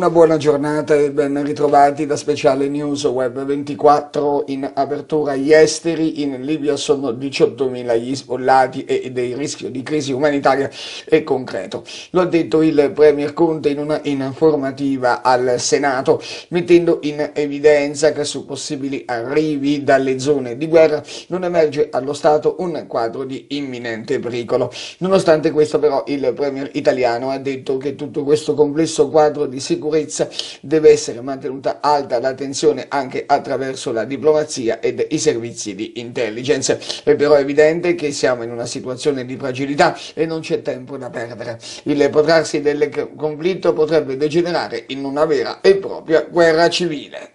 Una buona giornata e ben ritrovati da Speciale News Web 24. In apertura gli esteri, in Libia sono 18.000 gli sfollati e il rischio di crisi umanitaria è concreto. Lo ha detto il Premier Conte in una informativa al Senato, mettendo in evidenza che su possibili arrivi dalle zone di guerra non emerge allo Stato un quadro di imminente pericolo. Nonostante questo però il Premier italiano ha detto che tutto questo complesso quadro di sicurezza deve essere mantenuta alta la tensione anche attraverso la diplomazia ed i servizi di intelligence. È però evidente che siamo in una situazione di fragilità e non c'è tempo da perdere. Il protrarsi del conflitto potrebbe degenerare in una vera e propria guerra civile.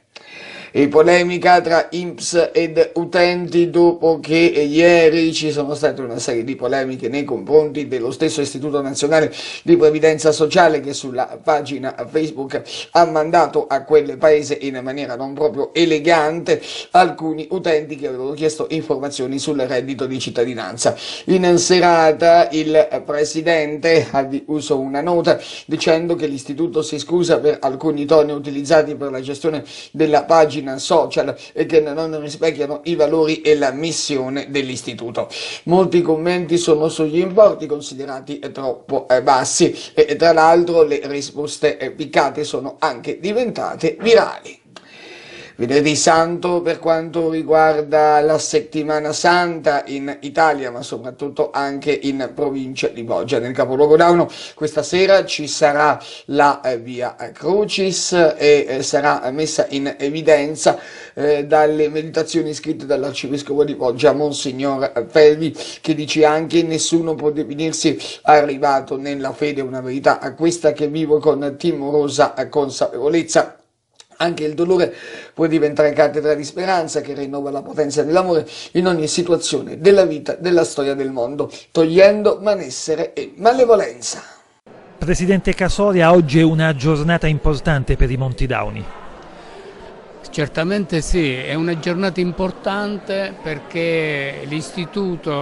E polemica tra INPS ed utenti dopo che ieri ci sono state una serie di polemiche nei confronti dello stesso Istituto Nazionale di Previdenza Sociale che sulla pagina Facebook ha mandato a quel paese in maniera non proprio elegante alcuni utenti che avevano chiesto informazioni sul reddito di cittadinanza. In serata il presidente ha diffuso una nota dicendo che l'istituto si scusa per alcuni toni utilizzati per la gestione della pagina social e che non rispecchiano i valori e la missione dell'istituto. Molti commenti sono sugli importi considerati troppo bassi e tra l'altro le risposte piccate sono anche diventate virali. Venerdì Santo per quanto riguarda la settimana santa in Italia, ma soprattutto anche in provincia di Foggia. Nel capoluogo d'Auno questa sera ci sarà la Via Crucis e sarà messa in evidenza dalle meditazioni scritte dall'arcivescovo di Foggia, Monsignor Felvi, che dice anche: nessuno può definirsi arrivato nella fede, una verità a questa che vivo con timorosa consapevolezza. Anche il dolore può diventare cattedra di speranza che rinnova la potenza dell'amore in ogni situazione della vita, della storia del mondo, togliendo malessere e malevolenza. Presidente Casoria, oggi è una giornata importante per i Monti Dauni. Certamente sì, è una giornata importante perché l'istituto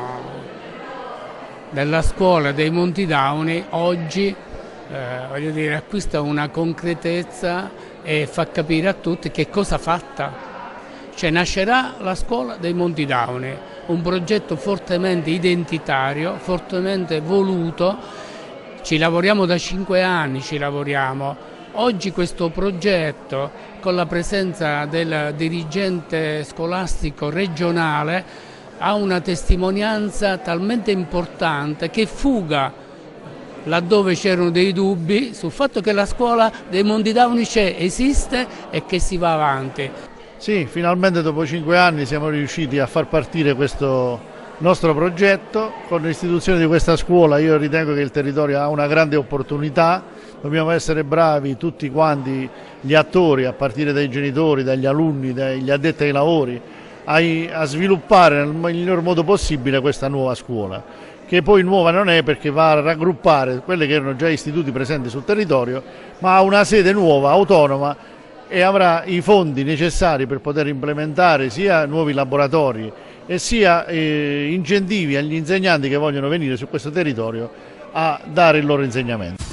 della scuola dei Monti Dauni oggi acquista una concretezza e fa capire a tutti che cosa ha fatta. Cioè nascerà la scuola dei Monti Dauni, un progetto fortemente identitario, fortemente voluto, ci lavoriamo da 5 anni, Oggi questo progetto, con la presenza del dirigente scolastico regionale, ha una testimonianza talmente importante che fuga laddove c'erano dei dubbi sul fatto che la scuola dei Monti Dauni c'è, esiste e che si va avanti. Sì, finalmente dopo 5 anni siamo riusciti a far partire questo nostro progetto. Con l'istituzione di questa scuola io ritengo che il territorio ha una grande opportunità, dobbiamo essere bravi tutti quanti gli attori, a partire dai genitori, dagli alunni, dagli addetti ai lavori, a sviluppare nel miglior modo possibile questa nuova scuola, che poi nuova non è perché va a raggruppare quelli che erano già istituti presenti sul territorio, ma ha una sede nuova, autonoma, e avrà i fondi necessari per poter implementare sia nuovi laboratori e sia incentivi agli insegnanti che vogliono venire su questo territorio a dare il loro insegnamento.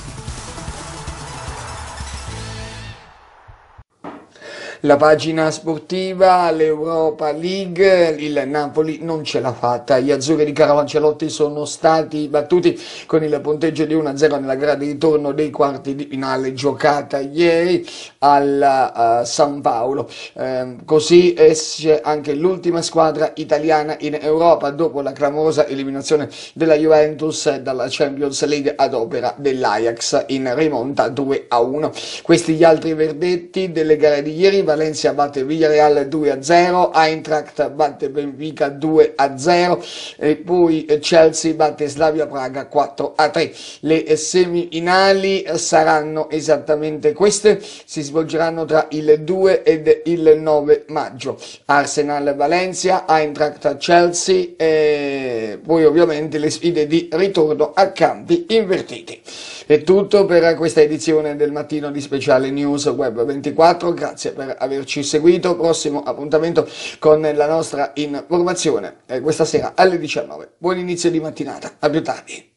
La pagina sportiva, l'Europa League, il Napoli non ce l'ha fatta. Gli azzurri di Carlo Ancelotti sono stati battuti con il punteggio di 1-0 nella gara di ritorno dei quarti di finale giocata ieri al San Paolo. Così esce anche l'ultima squadra italiana in Europa dopo la clamorosa eliminazione della Juventus dalla Champions League ad opera dell'Ajax in rimonta 2-1. Questi gli altri verdetti delle gare di ieri: Valencia batte Villarreal 2-0, Eintracht batte Benfica 2-0 e poi Chelsea batte Slavia Praga 4-3. Le semifinali saranno esattamente queste, si svolgeranno tra il 2 ed il 9 maggio. Arsenal Valencia, Eintracht Chelsea e poi ovviamente le sfide di ritorno a campi invertiti. È tutto per questa edizione del mattino di Speciale News Web 24, grazie per averci seguito. Prossimo appuntamento con la nostra informazione questa sera alle 19. Buon inizio di mattinata, a più tardi.